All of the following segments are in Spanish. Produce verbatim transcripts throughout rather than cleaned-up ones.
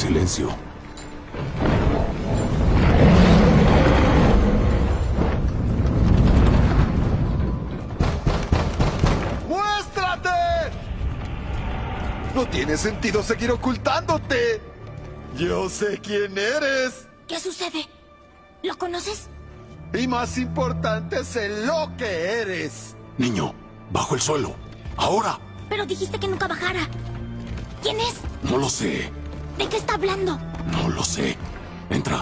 silencio. ¡Muéstrate! No tiene sentido seguir ocultándote. Yo sé quién eres. ¿Qué sucede? ¿Lo conoces? Y más importante, sé lo que eres. Niño, bajo el suelo. ¡Ahora! Pero dijiste que nunca bajara. ¿Quién es? No lo sé. ¿De qué está hablando? No lo sé. Entra.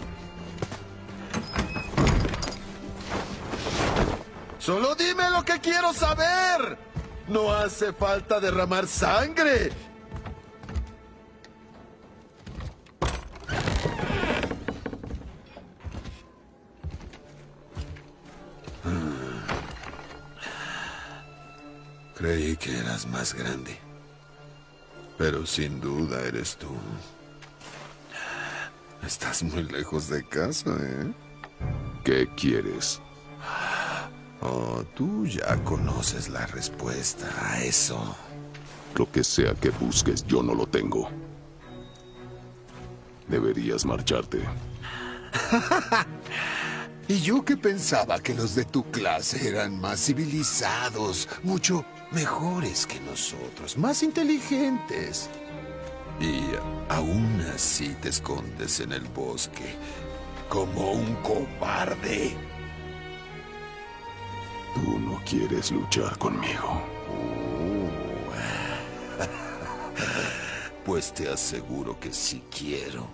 Solo dime lo que quiero saber. No hace falta derramar sangre. Creí que eras más grande. Pero sin duda eres tú. Estás muy lejos de casa, ¿eh? ¿Qué quieres? Oh, tú ya conoces la respuesta a eso. Lo que sea que busques, yo no lo tengo. Deberías marcharte. Y yo que pensaba que los de tu clase eran más civilizados, mucho mejores que nosotros, más inteligentes. Y aún así te escondes en el bosque como un cobarde. Tú no quieres luchar conmigo. Oh. Pues te aseguro que sí quiero.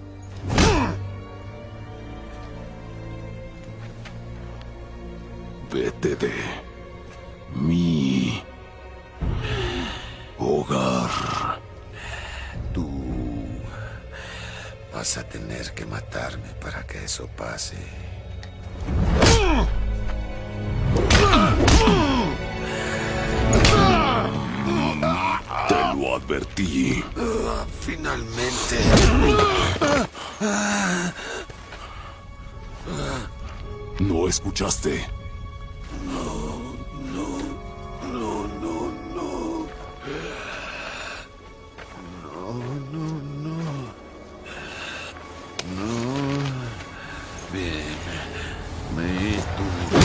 Vete de mi hogar. Tú vas a tener que matarme para que eso pase. Te lo advertí. Uh, finalmente. ¿No escuchaste? No, no, no, no, no. No, no, no. No. Bien. Me tú.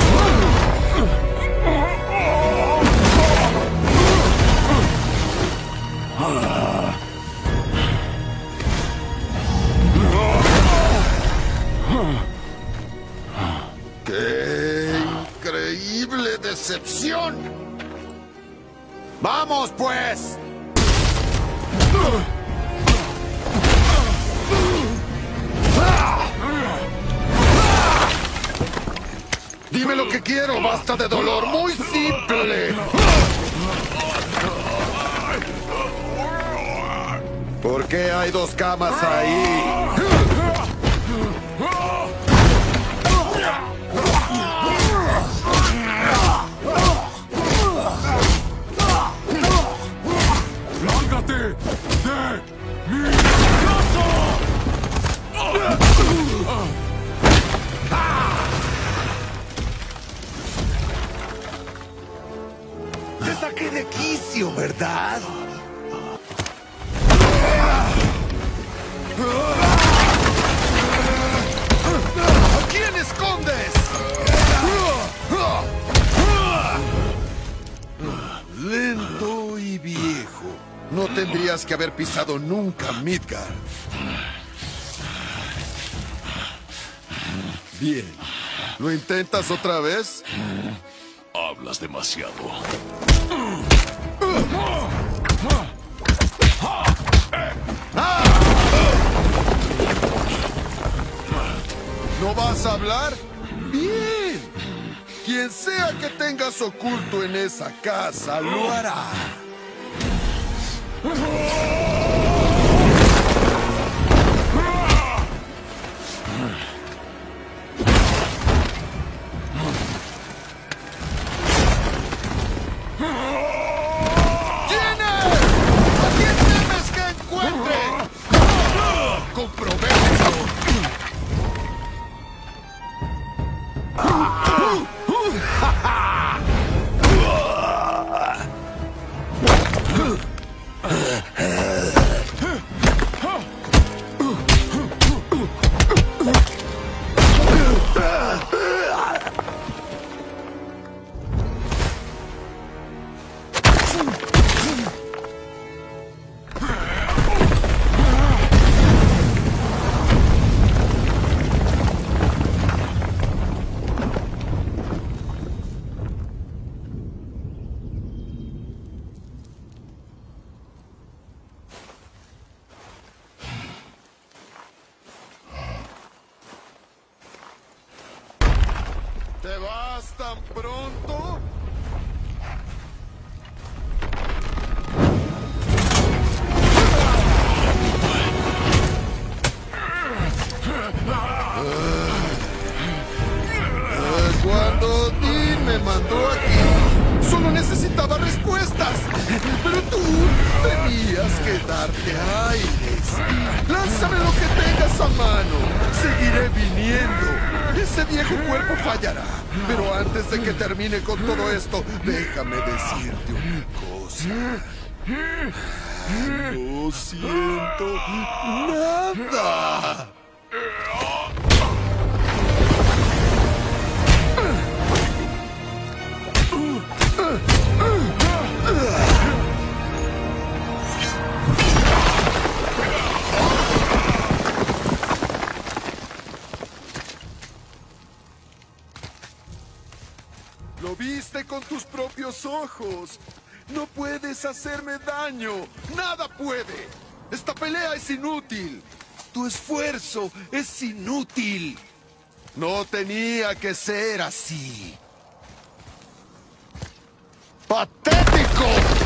¡Qué increíble decepción! ¡Vamos, pues! Dime lo que quiero, basta de dolor, muy simple. ¿Por qué hay dos camas ahí? ¡Lárgate de mi casa! Te saqué de quicio, ¿verdad? ¿A quién escondes? Lento y viejo. No tendrías que haber pisado nunca Midgard. Bien. ¿Lo intentas otra vez? Hablas demasiado. ¿No vas a hablar? Bien. Quien sea que tengas oculto en esa casa, lo hará. ¿Quién es? ¿A quién temes que encuentre? ¡Compromételo! tan pronto? Cuando Dean me mandó aquí, solo necesitaba respuestas. Pero tú tenías que darte aires. Lánzame lo que tengas a mano. Seguiré viniendo. Ese viejo cuerpo fallará. Pero antes de que termine con todo esto, déjame decirte una cosa. No siento nada. Lo viste con tus propios ojos. No puedes hacerme daño. Nada puede. Esta pelea es inútil. Tu esfuerzo es inútil. No tenía que ser así. ¡Patético!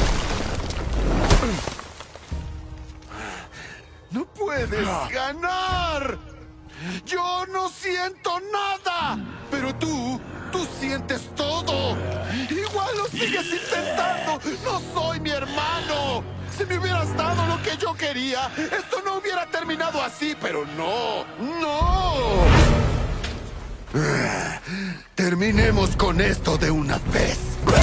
¡No puedes ganar! ¡Yo no siento nada! Pero tú, tú sientes todo. Igual lo sigues intentando. ¡No soy mi hermano! Si me hubieras dado lo que yo quería, esto no hubiera terminado así, pero no, no. Terminemos con esto de una vez.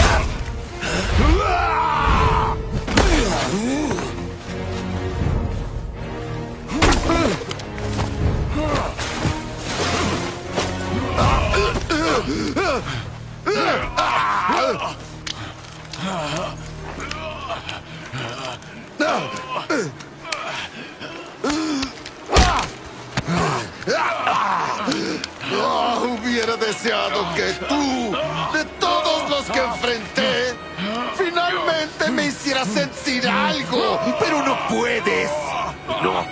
Oh, hubiera deseado que tú, de todos los que enfrenté, finalmente me hicieras sentir algo, pero no puedes. No.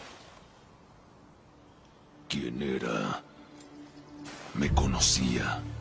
¿Quién era? Me conocía.